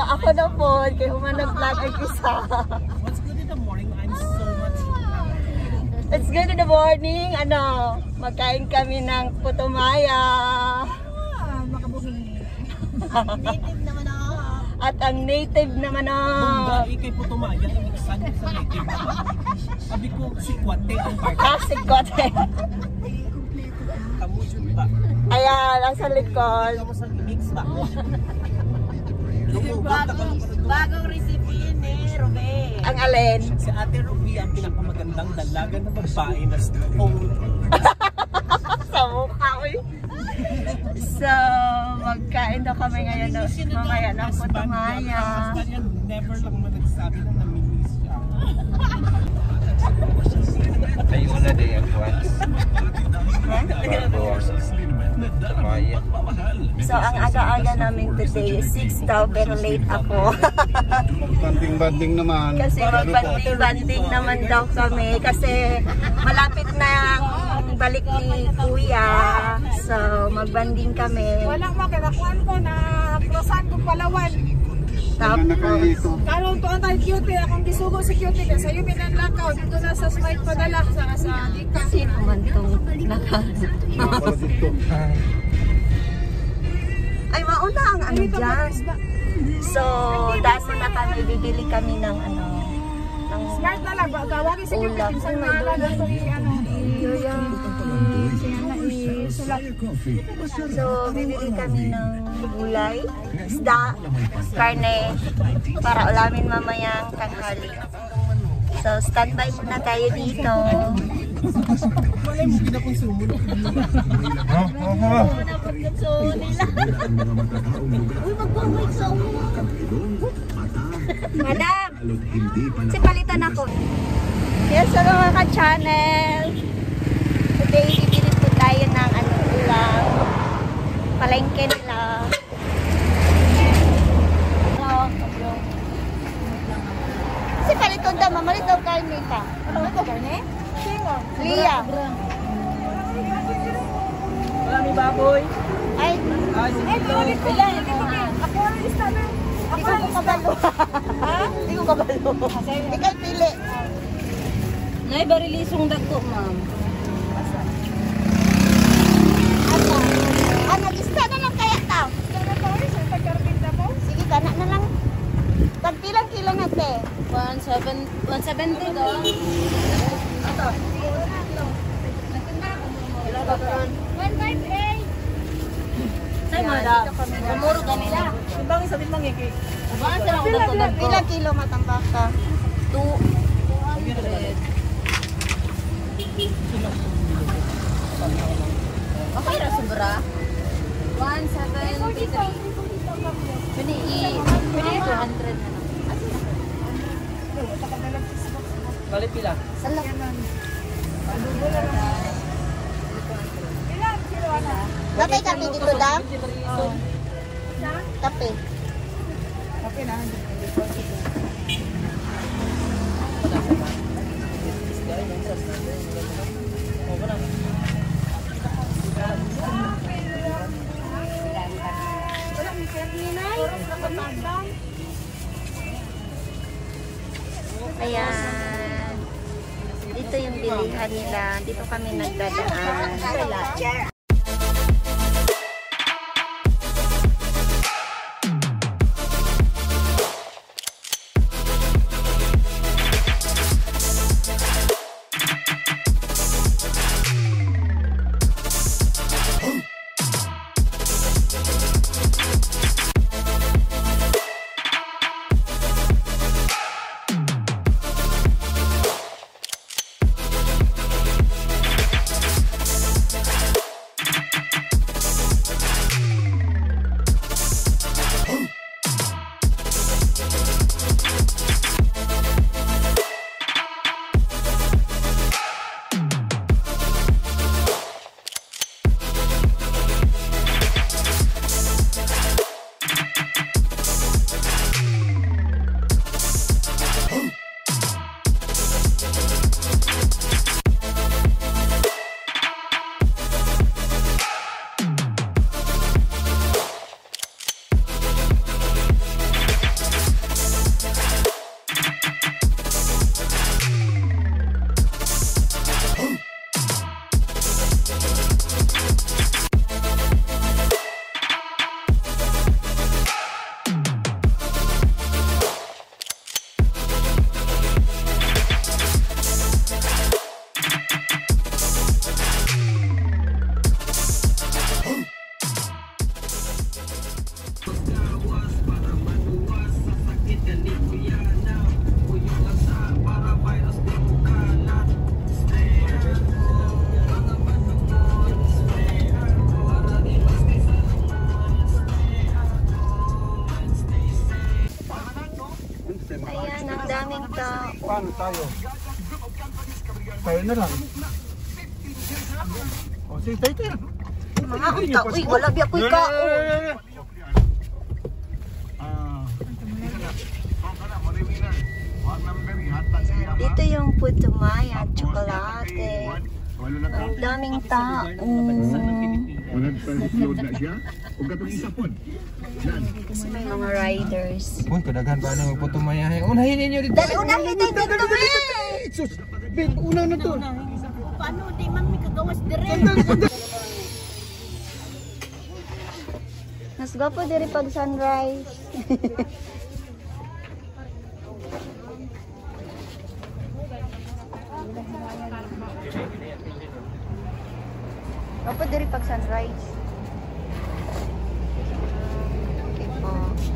ako na po. Kaya humanag-vlog ay isa. What's good in the morning? I'm so much happy. It's good in the morning. Ano, magkain kami ng putumaya. Makabuhi. Native naman ako. At ang native naman Bongga, ikay po tumaya. Imiksan sa native. Sabi ko, si Kwate ang part. Classic kote. Kamujud ba? Ayan, nasa likod. Kamu sa mix ba? Bagong recipe ni Ruby. Ang alin? Si Ate Ruby ang pinakamagandang dalaga na babae na stone. Sa mukha ko eh. So, magkain daw kami ngayon mamaya ng putumaya. Never lang naman nagsabi na namimiss siya. Ay, una din ang once. Tumaya. So, ang aga-aga namin today, 6 daw, pero late ako. Banding-banding naman. Kasi magbanding-banding naman daw kami. Kasi malapit na ang balik ni Kuya. So, magbanding kami. Wala mo, kinakuan ko na prosan ko Palawan. Tapos, Karon to ang tayo cutie, akong gisugo si cutie na sa'yo binanlakaw. Dito na sa smite padala sa Dika. sino man itong Ay, mauna ang ano dyan. So, dahil na kami, bibili kami ng ano, ng Smart na lang, tawagin si cutie. ulam. Sa mga na ito isulat. So, bibili kami ng gulay, isda, karne, para ulamin mamayang tanghali. So, standby muna tayo dito. Wala mo pinakonsumo. Madam, si palitan ako. Yes, so mga ka-channel. Today, bibili po tayo ng ulam. Palengke nila. Si palitan daw, mamalit daw karne ka. Ano ito karne? Lia. Wala may baboy. Ay, Ako ang lista na. Hindi ko kabalo. Ha? Hindi ko kabalo. Ikaw pili. Nay, barilisong dagko, ma'am. Ano, lista na lang kaya tao. Sige, kana na lang. Tagpilang kilo na te. 170 daw. 158. Say, madam. Umuro ganila. Ibang sabihin mang iki. Baka sila ko dagko. Pilang kilo matambak ka? 200. Okay ra sobra. 173. Pwede 200 na lang. Balik pila. Salak. Kapay kape dito dam? Kape. Okay na. Wala may kaya ninay. Ayan. Dito yung bilihan nila. Dito kami nagdadaan. daming tao. Paano tayo? Tayo na lang. O, sige, tayo. Mga unta, uy, wala biya ko'y kao. Dito yung putumaya at tsokolate. Ang daming tao. Kasi may mga riders. Uy, kadaghan pa nang putumayahe. Unahin ninyo dito. Dali, unahin tayo dito, Sus! Ben, una na to. Paano di man may kagawas dire? Mas gwapo diri pag sunrise. Gwapo diri pag sunrise. Okay po.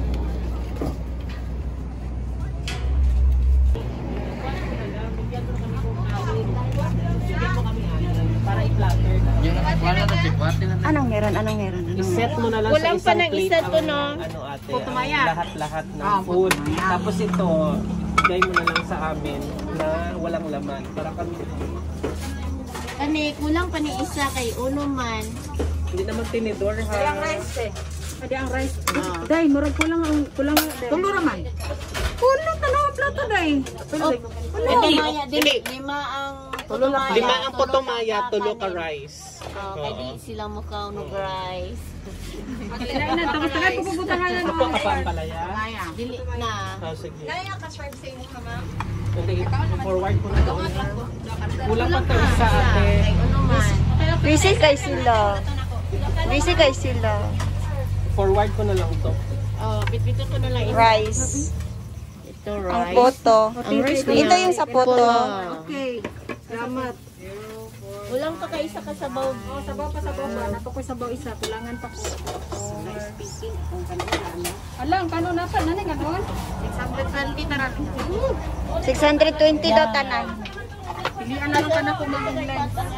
Anong meron? Anong meron? I-set mo na lang Kulang sa pa isang ng plate isa to, ang, no? ano ate, Putumaya. ang lahat-lahat ng food. Tapos ito, bigay mo na lang sa amin na walang laman. Para kami, Kani, kulang pa ni isa kay uno man. hindi naman tinidor ha. Ada ang rice. Day, murag kulang ang Tulo raman. Kulang tanaw ang plato day. Putumaya din. Lima ang putumaya. 5 ang putumaya, tulo ka rice. Kaya di sila mukha unog rice. Kailangan na tapos tagay pupubutangan na Ako ka pa ang palaya? Dili na. Oh, sige. Kaya ka serve sa inyo ka ma'am. Hindi, forward ko na ito. Kulang pa ito sa ate. Kay uno man. Busy kay sila. Busy kay sila. Forward ko na lang ito. Oh, bitbito ko na lang ito. Rice. Ito Ang rice. poto. Ang rice ko Ito yan. yung sa poto. Okay. Salamat. Kulang pa kay isa ka sabaw. Oh, sabaw pa sabaw ba? Nato ko sabaw isa, kulangan pa ko. Alang, kano na pa nani ganon? 620 na rin. 620 daw tanan. Pilihan na lang ka na kung magulay.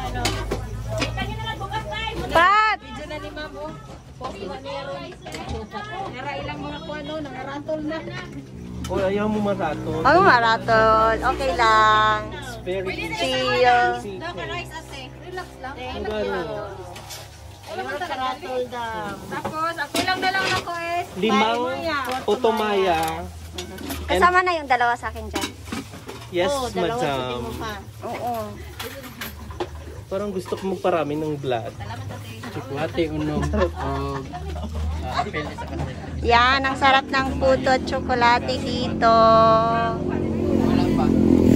Pat! Diyan na ni Mamo. Nara ilang mga kuano, nangarantol na. O, ayaw mo maratol. Ang marathon. Okay lang. Very Chill. Relax lang. Ang gano'n. Ayun ka ratol daw. Tapos, ako lang na lang ako eh. 5 putumaya. Kasama na yung dalawa sa akin dyan. Yes, Oh, dalawa sa madam. mo pa. Oo. Parang gusto ko magparami ng blood. Chikwate, unom. Apel sa kanila. Yan, ang sarap ng puto at tsokolate dito. Walang pa.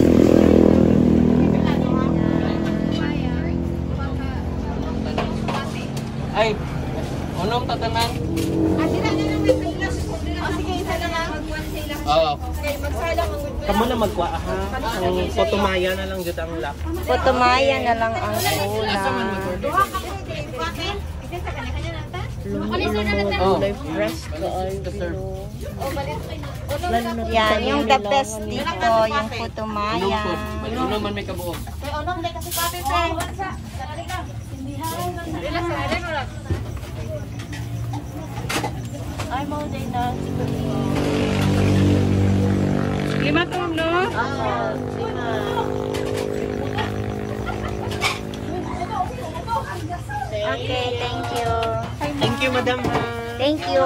Ay, unom tatanan. Oo. Kamu na magwa ha. Ang putumaya na lang dito ang lap. Putumaya na lang ang ulam. Oh. Fresh ka ay. Yan, yung the best dito, yung putumaya. Unom man may kabuok. Ay, mo din na. Lima to, no? Okay, thank you. Thank you, madam ha. Thank you.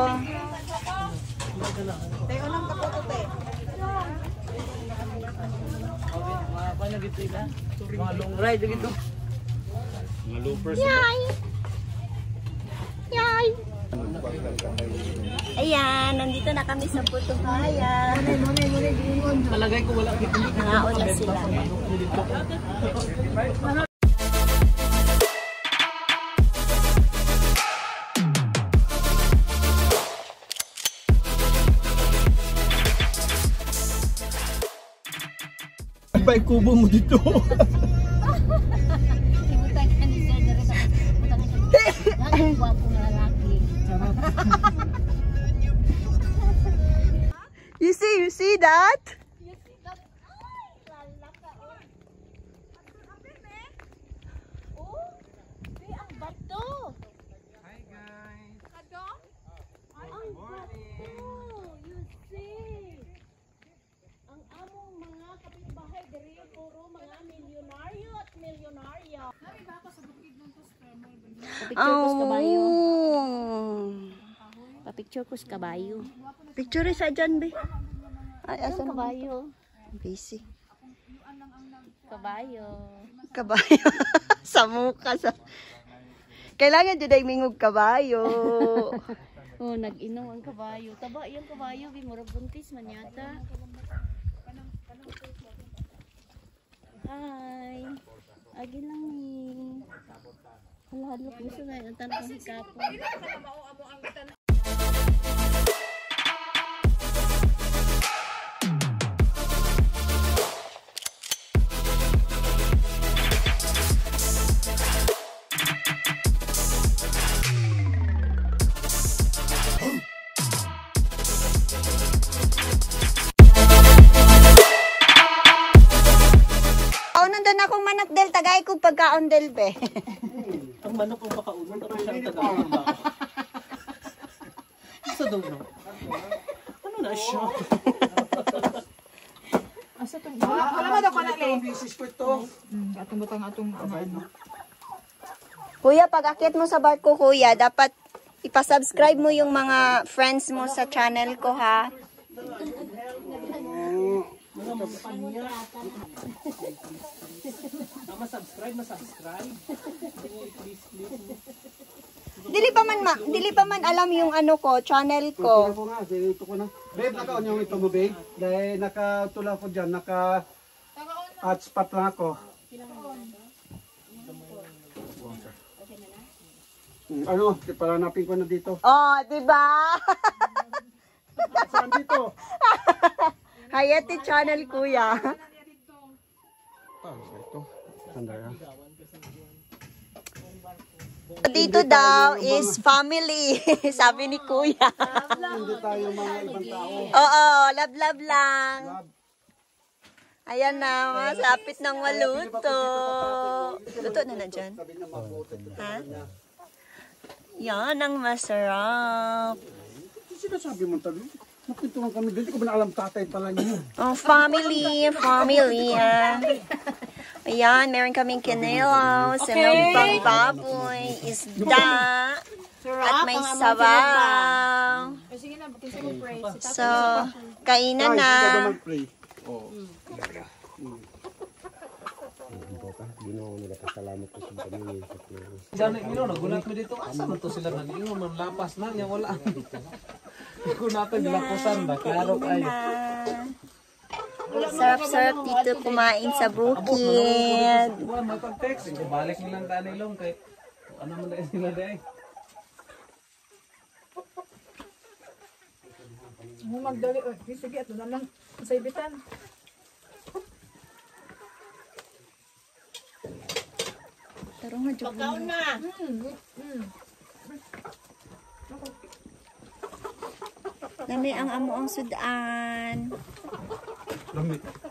Mga long ride dito. Mga loopers. Yay! Yay! Ayan, nandito na kami sa Putumaya. Palagay ko wala dito. Nangaon na sila. Ay, kubo mo dito. Ibutang ka ni Sir Dere sa ibutang ka. Ang gwapo nga lalaki. You see that? Ang bato. Hi guys. Ang bato. You see. Ang Picture ko sa kabayo. Pa-picture ko sa kabayo. Picture sa dyan, be. Ay, asan Kabayo. busy. Kabayo. Kabayo. Sa mukha. Kailangan dyan ay mingog kabayo. Oh, nag-inom ang kabayo. Taba yung kabayo, murag buntis man yata. Hi. Agi lang ni. Halalo gusto na yung tanong kong hikapon. Nandun akong manok del, tagay ko pagkaon del, be. Ang manok ang makaunon, ako siyang taga-unon ba? Sa daw no? Ano na siya? Wala mo daw ko na lang. Atong butang atong ano. Kuya, pag akit mo sa barko, kuya, dapat ipasubscribe mo yung mga friends mo sa channel ko, ha? Masubscribe. Dili pa man alam yung ano ko, channel ko. Ako nga, dito ko na. Babe, nakaon yung ito mo, babe. Dahil nakatula ko dyan, naka-hotspot lang ako. Ano, paranapin ko na dito. Oh, diba? Saan dito? Hayati channel, kuya. Ito. Sandara. Dito daw is family, sabi ni kuya. Hindi tayo mga ibang tao. Oo, love lang. Ayan na, masapit ng maluto. Luto na na dyan. Ha? Yan ang masarap. Sinasabi mo tayo. Napintuhan kami. Dito ko ba nakalam tatay pala niyo? Oh, family. Ayan, meron kaming kinilaw, sinampang baboy, isda, at may sabaw. So, kainan na. Diyan nagulat mo dito. Asa man to sila nag-ingon, man lapas na niya wala. Kung natin dilapusan ba, klaro kayo. Sarap-sarap dito kumain sa bukid. Buwan, may pag-text. Balik nilang tanilong kay ano man dahil sila dahil. Mo magdali oi, sige ato na lang sa ibitan. Tarong nga joke. Pagkaon na. Nami ang amo ang sudan. Lamit.